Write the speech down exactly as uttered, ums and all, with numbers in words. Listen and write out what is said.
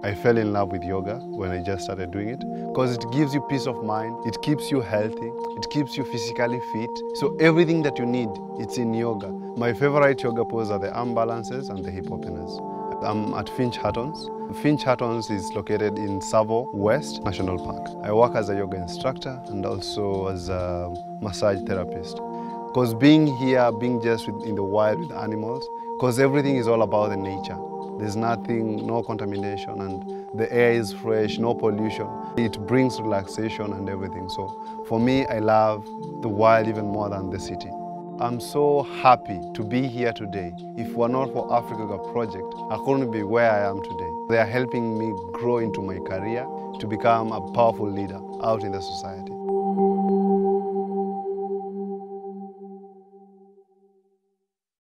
I fell in love with yoga when I just started doing it because it gives you peace of mind, it keeps you healthy, it keeps you physically fit. So everything that you need, it's in yoga. My favorite yoga poses are the arm balances and the hip openers. I'm at Finch Hattons. Finch Hattons is located in Savo West National Park. I work as a yoga instructor and also as a massage therapist. Because being here, being just in the wild with animals, because everything is all about the nature. There's nothing, no contamination, and the air is fresh, no pollution. It brings relaxation and everything. So for me, I love the wild even more than the city. I'm so happy to be here today. If it were not for Africa Yoga Project, I couldn't be where I am today. They are helping me grow into my career to become a powerful leader out in the society.